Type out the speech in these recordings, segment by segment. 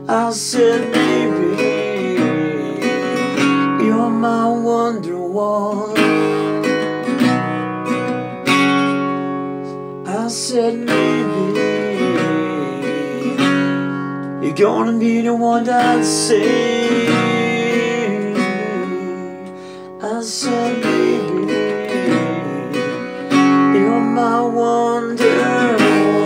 I said maybe you're my wonderwall. I said maybe you're gonna be the one that saves me. I said maybe you're my wonderwall.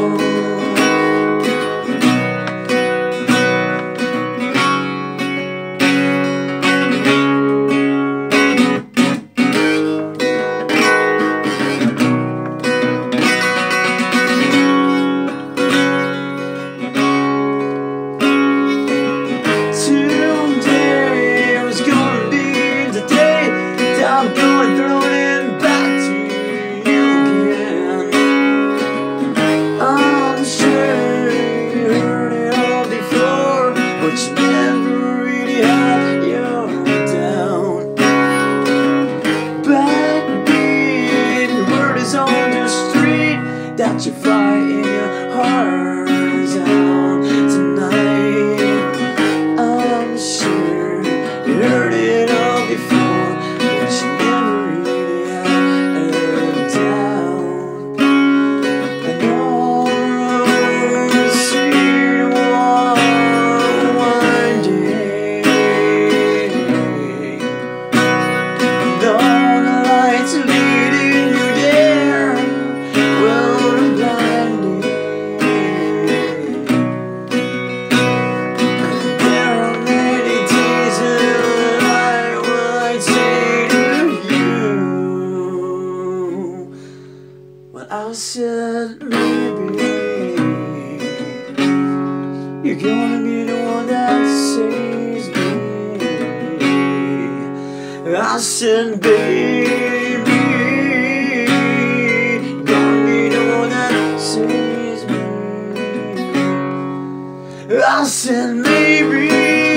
I'm going floating back to you again. I'm sure you heard it all before, but you never really had your down. Backbeat word is on the street that you're fighting your heart out tonight. I'm sure you heard it all before. I said maybe you're gonna be the one that saves me. I said baby, you're gonna be the one that saves me. I said maybe